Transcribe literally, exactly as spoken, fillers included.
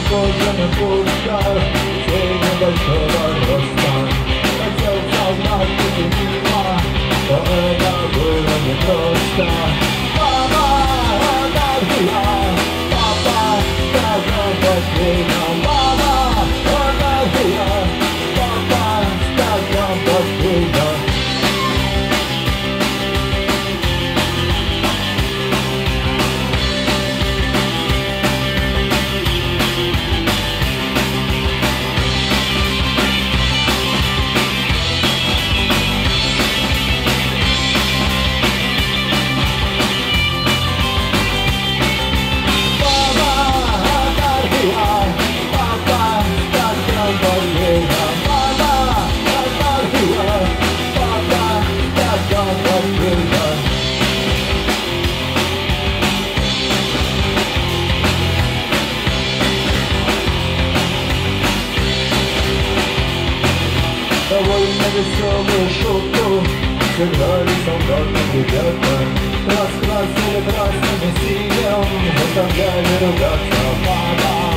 позже на пустях, тень небольшого роста. Хотел солдат идти мимо, но это было непросто. Мама, анархия, папа, стакан последним. Мама, анархия, папа, стакан последним. Довольно веселую шутку сыграли солдаты ребята, раскрасили красным и синим, заставляли ругаться. Мама,